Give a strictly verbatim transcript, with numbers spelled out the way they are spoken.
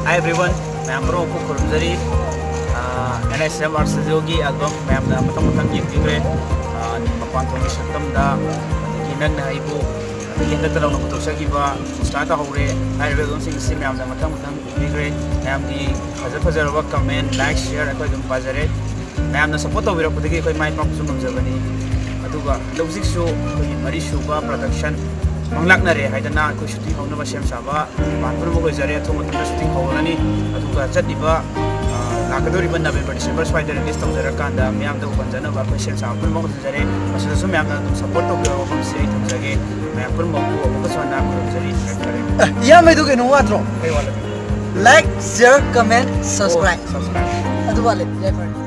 Hi everyone, मैं अमरों को खुरमजरी N S M R studio की एल्बम मैं अपना मतम मतम ये दिखरे मपान थोड़ी शक्तम दा कि नग ना इबो ये नत लाउन को तोशा की बा स्टार्ट हो रहे हाई रेवेल सिंग से मैं अपना मतम मतम दिखरे मैं अपनी फजर फजर वक्त कमेंट लाइक शेयर अकोई दुम पाजरे मैं अपना सपोर्ट हो विरक पुदगी कोई माइक पाप सुनम जबनी अदुगा लॉजिक शो कोई मरी शो बा प्रोडक्शन मंगलाकना रे हाइदना को शूटिंग होना बसेम साबा मानपुर को जरे थोम तुम शूटिंग होलानी अदुगा चदिबा लाकदोरी बन नवेंबर डिसेंबर स्वाइदर रिलीज तौजर कांदा म्याम दो बनजना बा पेशेंट सापुर मो जरे असुसु म्याम ना सपोर्ट तो गयो हम से थमजगे म्याम पुर मो को बसवना को जरी करे या मैं तो के नो वात्रो के वाला like share comment subscribe subscribe अदु वाले जय